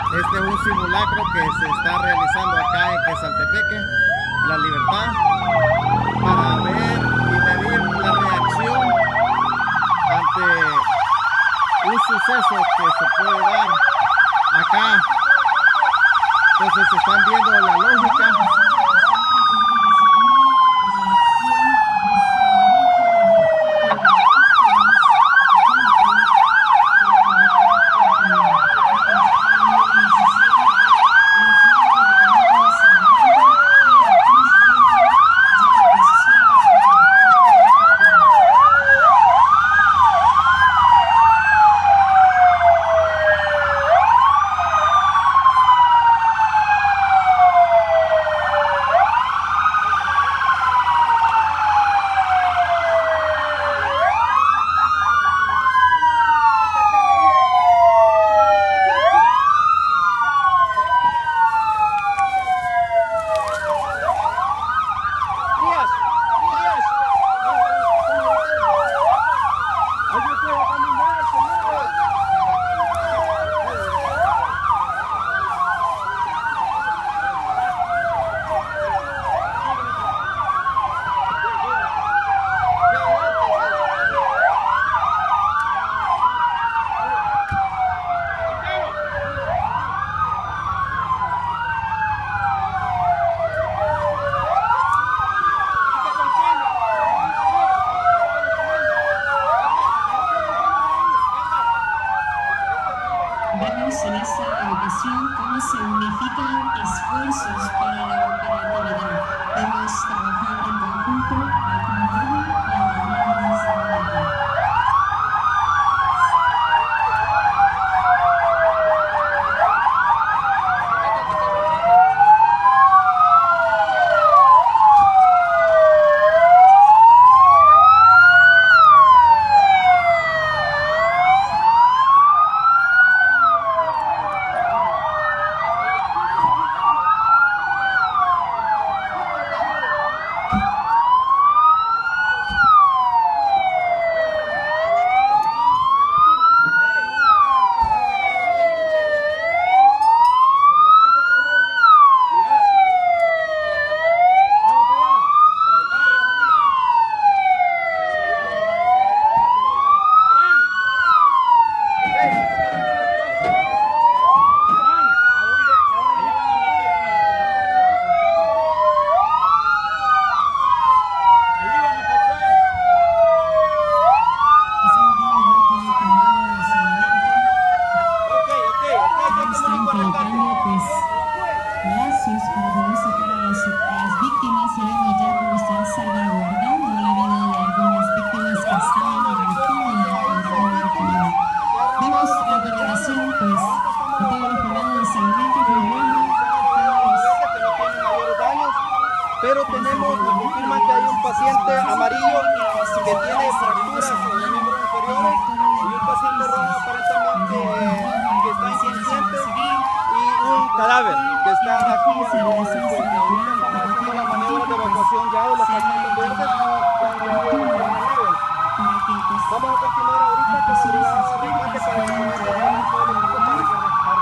Este es un simulacro que se está realizando acá en Quezaltepeque, La Libertad, para ver y medir la reacción ante un suceso que se puede dar acá. Entonces están viendo la lógica. Vemos en esta ocasión cómo se unifican esfuerzos para la operatividad. Debemos trabajar en conjunto, al conjunto y a la misma seguridad. Pero tenemos, nos confirman que hay un paciente amarillo que tiene fracturas en los miembros inferiores y un paciente rojo aparentemente que está inconsciente y un cadáver que está aquí en el encuentro. Ahorita estamos haciendo la maniobra de evacuación ya de los pacientes verdes que han venido a Vamos a continuar ahorita con la brigada de rescate para disponer de todo el equipo para que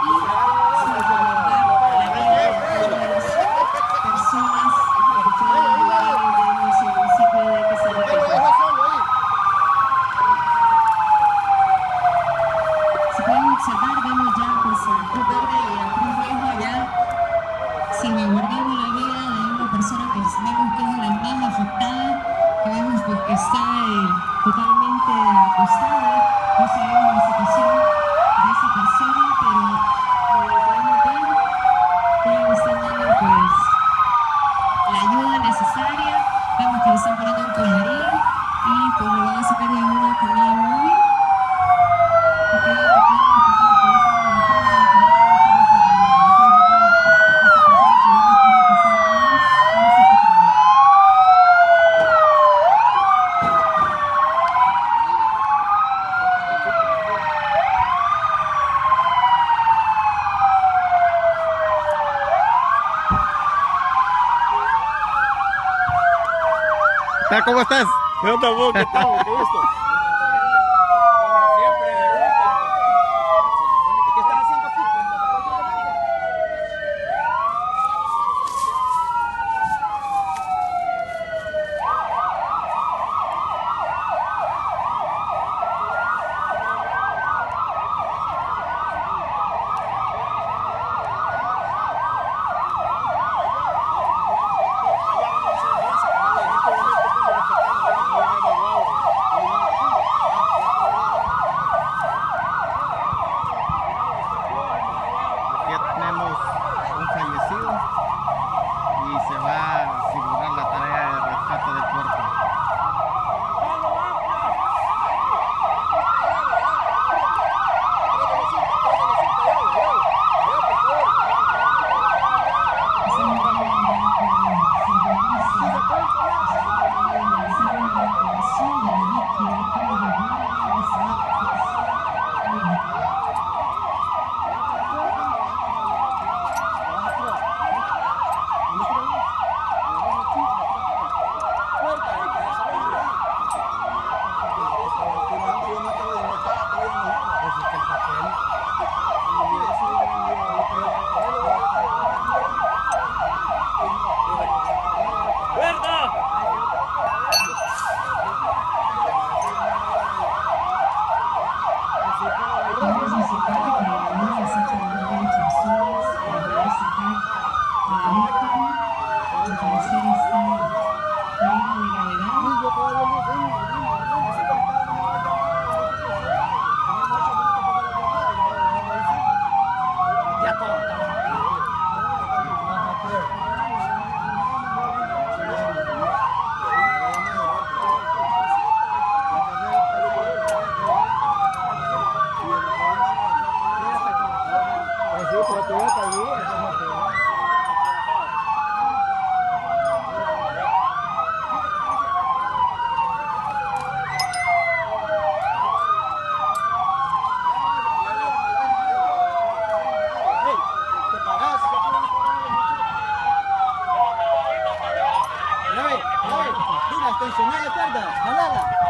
salvaguardando la vida de una persona que vemos que es la más afectada, que vemos pues, que está totalmente acostada. No sabemos la situación de esa persona, pero como lo podemos ver, todos le están dando pues la ayuda necesaria. Vemos que le están poniendo un collarín y pues lo van a sacar de una camilla móvil. ¿Cómo estás? ¿Qué onda vos? ¿Qué tal? ¿Qué gusto? ¿Qué estás haciendo aquí? Douglas, tensioná la cuerda, jalala.